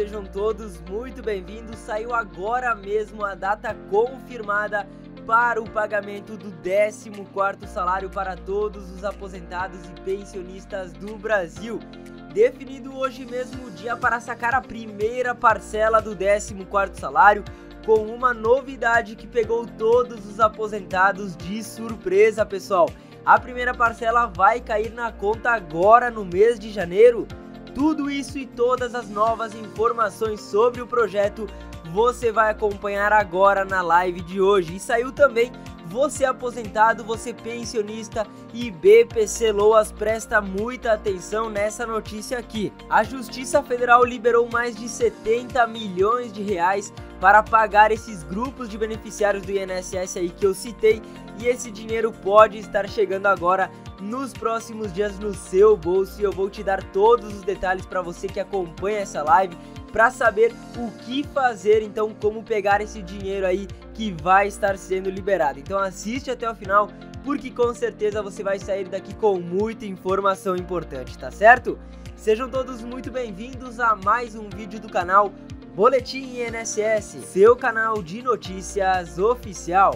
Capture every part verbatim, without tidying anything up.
sejam todos muito bem-vindos. Saiu agora mesmo a data confirmada para o pagamento do décimo quarto salário para todos os aposentados e pensionistas do Brasil. Definido hoje mesmo o dia para sacar a primeira parcela do décimo quarto salário, com uma novidade que pegou todos os aposentados de surpresa, pessoal. A primeira parcela vai cair na conta agora no mês de janeiro. Tudo isso e todas as novas informações sobre o projeto você vai acompanhar agora na live de hoje. E saiu também, você aposentado, você pensionista e B P C Loas, presta muita atenção nessa notícia aqui. A Justiça Federal liberou mais de setenta milhões de reais para pagar esses grupos de beneficiários do I N S S aí que eu citei, e esse dinheiro pode estar chegando agora nos próximos dias no seu bolso, e eu vou te dar todos os detalhes para você que acompanha essa live, para saber o que fazer, então como pegar esse dinheiro aí que vai estar sendo liberado. Então assiste até o final, porque com certeza você vai sair daqui com muita informação importante, tá certo? Sejam todos muito bem-vindos a mais um vídeo do canal Boletim I N S S, seu canal de notícias oficial.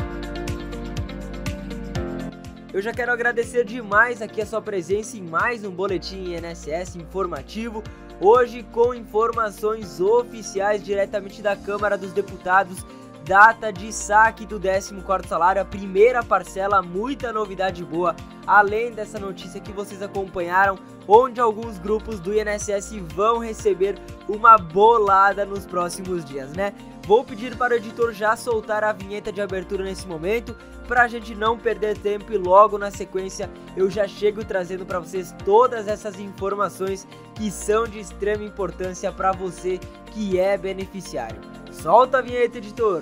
Eu já quero agradecer demais aqui a sua presença em mais um Boletim I N S S informativo, hoje com informações oficiais diretamente da Câmara dos Deputados, data de saque do décimo quarto salário, a primeira parcela, muita novidade boa, além dessa notícia que vocês acompanharam, onde alguns grupos do I N S S vão receber uma bolada nos próximos dias, né? Vou pedir para o editor já soltar a vinheta de abertura nesse momento, para a gente não perder tempo, e logo na sequência eu já chego trazendo para vocês todas essas informações que são de extrema importância para você que é beneficiário. Solta a vinheta, editor!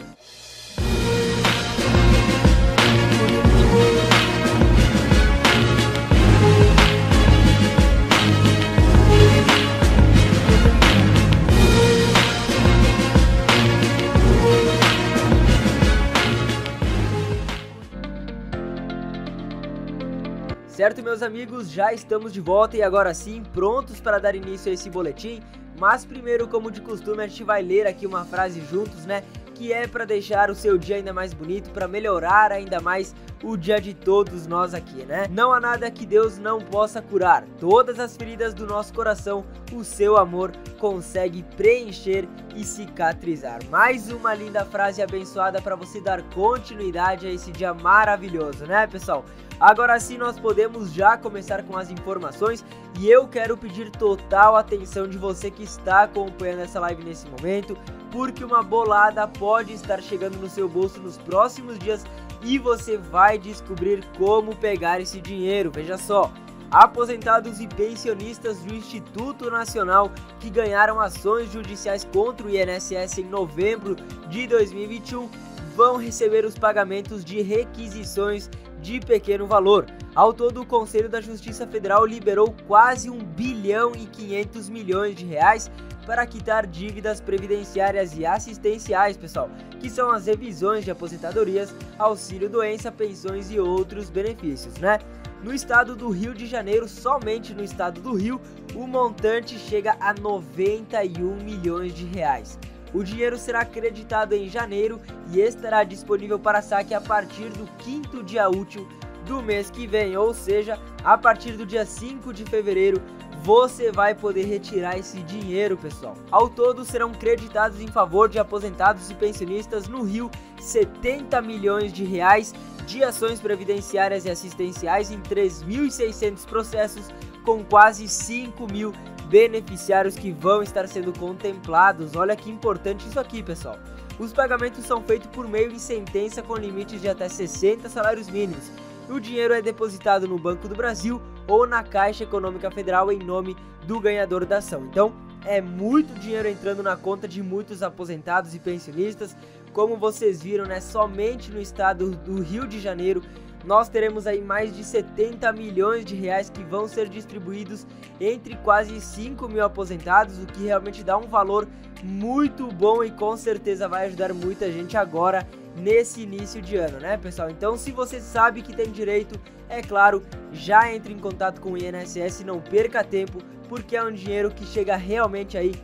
Certo, meus amigos, já estamos de volta e agora sim prontos para dar início a esse boletim. Mas primeiro, como de costume, a gente vai ler aqui uma frase juntos, né? Que é para deixar o seu dia ainda mais bonito, para melhorar ainda mais o dia de todos nós aqui, né? Não há nada que Deus não possa curar. Todas as feridas do nosso coração, o seu amor consegue preencher e cicatrizar. Mais uma linda frase abençoada para você dar continuidade a esse dia maravilhoso, né, pessoal? Agora sim nós podemos já começar com as informações, e eu quero pedir total atenção de você que está acompanhando essa live nesse momento, porque uma bolada pode estar chegando no seu bolso nos próximos dias e você vai descobrir como pegar esse dinheiro. Veja só, aposentados e pensionistas do Instituto Nacional que ganharam ações judiciais contra o I N S S em novembro de dois mil e vinte e um vão receber os pagamentos de requisições de pequeno valor. Ao todo, o Conselho da Justiça Federal liberou quase um bilhão e quinhentos milhões de reais para quitar dívidas previdenciárias e assistenciais, pessoal, que são as revisões de aposentadorias, auxílio-doença, pensões e outros benefícios, né? No estado do Rio de Janeiro, somente no estado do Rio, o montante chega a noventa e um milhões de reais. O dinheiro será acreditado em janeiro e estará disponível para saque a partir do quinto dia útil do mês que vem, ou seja, a partir do dia cinco de fevereiro, você vai poder retirar esse dinheiro, pessoal. Ao todo, serão creditados em favor de aposentados e pensionistas no Rio setenta milhões de reais de ações previdenciárias e assistenciais em três mil e seiscentos processos, com quase cinco mil beneficiários que vão estar sendo contemplados. Olha que importante isso aqui, pessoal. Os pagamentos são feitos por meio de sentença com limites de até sessenta salários mínimos. O dinheiro é depositado no Banco do Brasil ou na Caixa Econômica Federal em nome do ganhador da ação. Então, é muito dinheiro entrando na conta de muitos aposentados e pensionistas. Como vocês viram, né, somente no estado do Rio de Janeiro, nós teremos aí mais de setenta milhões de reais que vão ser distribuídos entre quase cinco mil aposentados, o que realmente dá um valor muito bom e com certeza vai ajudar muita gente agora nesse início de ano, né, pessoal? Então, se você sabe que tem direito, é claro, já entre em contato com o I N S S, não perca tempo, porque é um dinheiro que chega realmente aí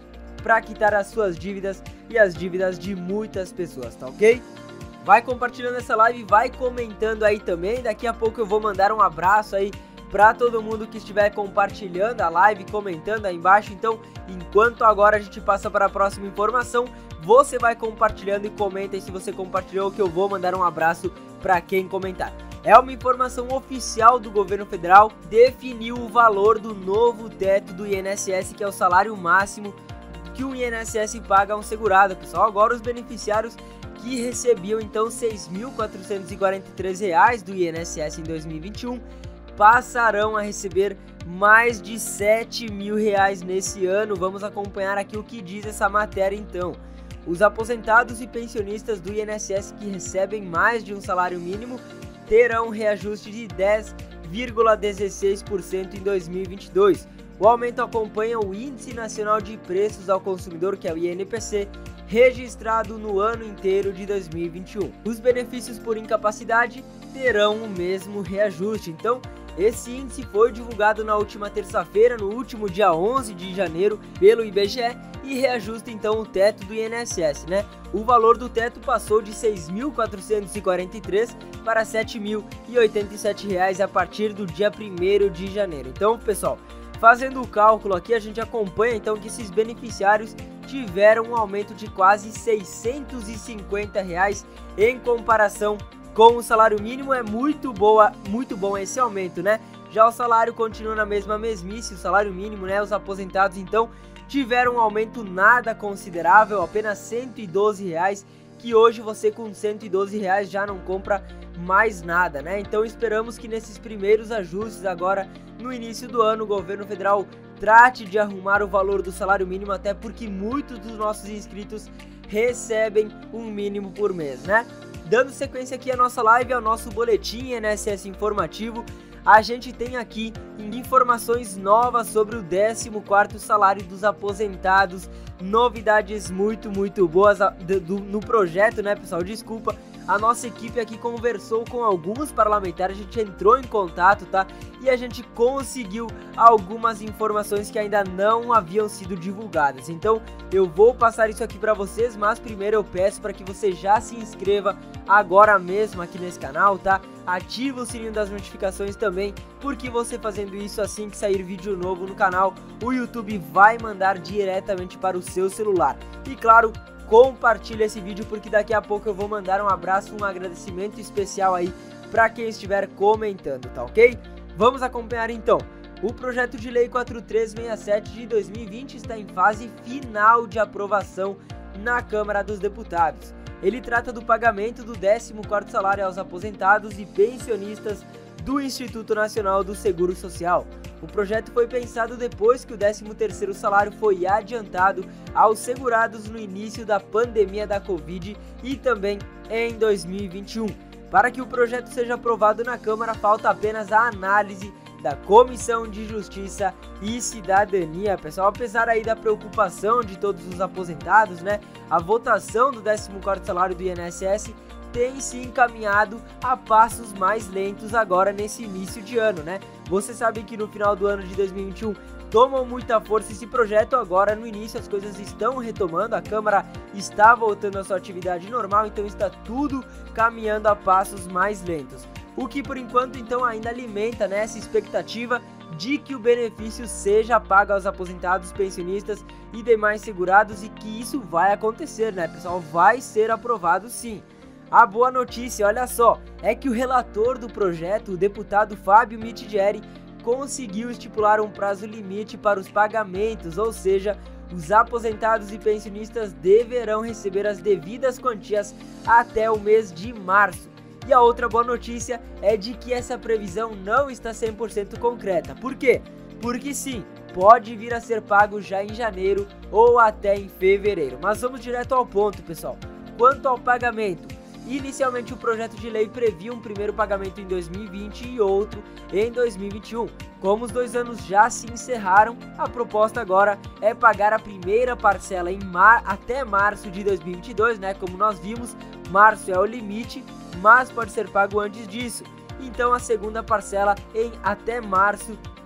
para quitar as suas dívidas e as dívidas de muitas pessoas, tá ok? Vai compartilhando essa live, vai comentando aí também, daqui a pouco eu vou mandar um abraço aí para todo mundo que estiver compartilhando a live, comentando aí embaixo. Então, enquanto agora a gente passa para a próxima informação, você vai compartilhando e comenta aí se você compartilhou, que eu vou mandar um abraço para quem comentar. É uma informação oficial do governo federal, definiu o valor do novo teto do I N S S, que é o salário máximo que o I N S S paga a um segurado, pessoal. Agora os beneficiários que recebiam então seis mil quatrocentos e quarenta e três reais do I N S S em dois mil e vinte e um passarão a receber mais de sete mil reais nesse ano. Vamos acompanhar aqui o que diz essa matéria então. Os aposentados e pensionistas do I N S S que recebem mais de um salário mínimo terão reajuste de dez vírgula dezesseis por cento em dois mil e vinte e dois. O aumento acompanha o Índice Nacional de Preços ao Consumidor, que é o I N P C, registrado no ano inteiro de dois mil e vinte e um. Os benefícios por incapacidade terão o mesmo reajuste. Então, esse índice foi divulgado na última terça-feira, no último dia onze de janeiro, pelo I B G E, e reajusta então o teto do I N S S, né? O valor do teto passou de seis mil quatrocentos e quarenta e três para sete mil e oitenta e sete reais a partir do dia primeiro de janeiro. Então, pessoal, fazendo o cálculo aqui, a gente acompanha então que esses beneficiários tiveram um aumento de quase seiscentos e cinquenta reais em comparação com o salário mínimo. É muito boa, muito bom esse aumento, né? Já o salário continua na mesma mesmice, o salário mínimo, né? Os aposentados então tiveram um aumento nada considerável, apenas cento e doze reais, que hoje você com cento e doze reais já não compra mais nada, né? Então esperamos que nesses primeiros ajustes agora no início do ano o governo federal trate de arrumar o valor do salário mínimo, até porque muitos dos nossos inscritos recebem um mínimo por mês, né? Dando sequência aqui à nossa live, ao nosso boletim I N S S informativo, a gente tem aqui informações novas sobre o décimo quarto salário dos aposentados, novidades muito, muito boas do, do, no projeto, né, pessoal? Desculpa, a nossa equipe aqui conversou com alguns parlamentares, a gente entrou em contato, tá? E a gente conseguiu algumas informações que ainda não haviam sido divulgadas. Então, eu vou passar isso aqui para vocês, mas primeiro eu peço para que você já se inscreva agora mesmo aqui nesse canal, tá? Ativa o sininho das notificações também, porque você fazendo isso, assim que sair vídeo novo no canal, o YouTube vai mandar diretamente para o seu celular. E claro, compartilha esse vídeo, porque daqui a pouco eu vou mandar um abraço, um agradecimento especial aí para quem estiver comentando, tá ok? Vamos acompanhar então. O projeto de lei quatro três seis sete de dois mil e vinte está em fase final de aprovação na Câmara dos Deputados. Ele trata do pagamento do décimo quarto salário aos aposentados e pensionistas do Instituto Nacional do Seguro Social. O projeto foi pensado depois que o décimo terceiro salário foi adiantado aos segurados no início da pandemia da Covid e também em dois mil e vinte e um. Para que o projeto seja aprovado na Câmara, falta apenas a análise da Comissão de Justiça e Cidadania, pessoal. Apesar aí da preocupação de todos os aposentados, né, a votação do décimo quarto salário do I N S S tem se encaminhado a passos mais lentos agora nesse início de ano, né? Você sabe que no final do ano de dois mil e vinte e um tomam muita força esse projeto, agora no início as coisas estão retomando, a Câmara está voltando à sua atividade normal, então está tudo caminhando a passos mais lentos. O que por enquanto então ainda alimenta, né, essa expectativa de que o benefício seja pago aos aposentados, pensionistas e demais segurados, e que isso vai acontecer, né, pessoal? Vai ser aprovado sim. A boa notícia, olha só, é que o relator do projeto, o deputado Fábio Mitidieri, conseguiu estipular um prazo limite para os pagamentos, ou seja, os aposentados e pensionistas deverão receber as devidas quantias até o mês de março. E a outra boa notícia é de que essa previsão não está cem por cento concreta. Por quê? Porque sim, pode vir a ser pago já em janeiro ou até em fevereiro. Mas vamos direto ao ponto, pessoal. Quanto ao pagamento, inicialmente o projeto de lei previa um primeiro pagamento em dois mil e vinte e outro em dois mil e vinte e um. Como os dois anos já se encerraram, a proposta agora é pagar a primeira parcela em mar... até março de dois mil e vinte e dois, né? Como nós vimos, março é o limite, mas pode ser pago antes disso. Então a segunda parcela em até março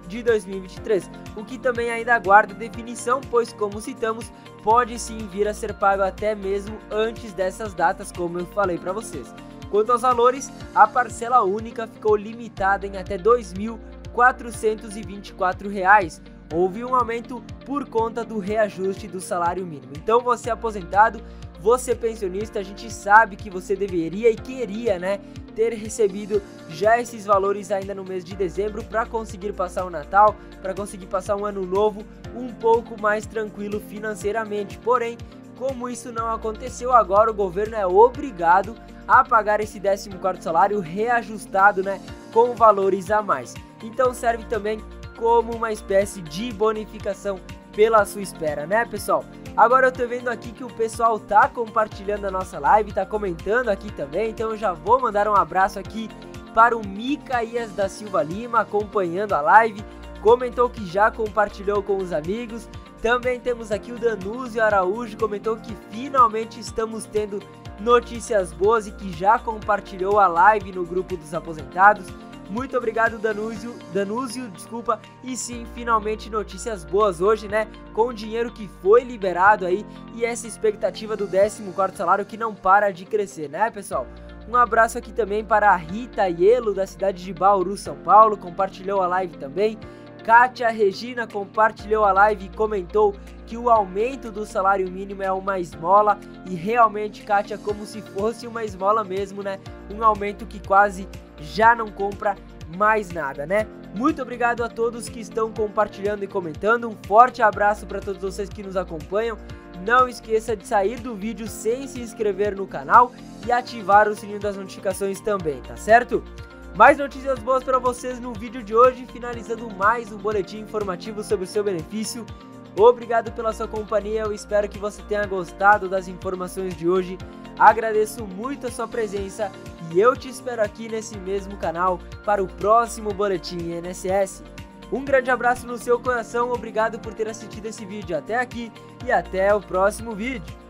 de dois mil e vinte e três, o que também ainda aguarda definição, pois, como citamos, pode sim vir a ser pago até mesmo antes dessas datas, como eu falei para vocês. Quanto aos valores, a parcela única ficou limitada em até dois mil quatrocentos e vinte e quatro reais. Houve um aumento por conta do reajuste do salário mínimo. Então, você aposentado, você pensionista, a gente sabe que você deveria e queria, né, ter recebido já esses valores ainda no mês de dezembro para conseguir passar o Natal, para conseguir passar um ano novo um pouco mais tranquilo financeiramente. Porém, como isso não aconteceu, agora o governo é obrigado a pagar esse décimo quarto salário reajustado, né, com valores a mais. Então serve também como uma espécie de bonificação pela sua espera, né, pessoal? Agora eu tô vendo aqui que o pessoal tá compartilhando a nossa live, tá comentando aqui também, então eu já vou mandar um abraço aqui para o Micaías da Silva Lima, acompanhando a live, comentou que já compartilhou com os amigos. Também temos aqui o Danúzio Araújo, comentou que finalmente estamos tendo notícias boas e que já compartilhou a live no grupo dos aposentados. Muito obrigado, Danúzio, Danúzio, desculpa, e sim, finalmente notícias boas hoje, né, com o dinheiro que foi liberado aí e essa expectativa do décimo quarto salário que não para de crescer, né, pessoal? Um abraço aqui também para a Rita Ielo, da cidade de Bauru, São Paulo, compartilhou a live também. Kátia Regina compartilhou a live e comentou que o aumento do salário mínimo é uma esmola, e realmente, Kátia, como se fosse uma esmola mesmo, né, um aumento que quase já não compra mais nada, né? Muito obrigado a todos que estão compartilhando e comentando, um forte abraço para todos vocês que nos acompanham. Não esqueça de sair do vídeo sem se inscrever no canal e ativar o sininho das notificações também, tá certo? Mais notícias boas para vocês no vídeo de hoje, finalizando mais um boletim informativo sobre o seu benefício. Obrigado pela sua companhia, eu espero que você tenha gostado das informações de hoje. Agradeço muito a sua presença e eu te espero aqui nesse mesmo canal para o próximo Boletim I N S S. Um grande abraço no seu coração, obrigado por ter assistido esse vídeo até aqui e até o próximo vídeo.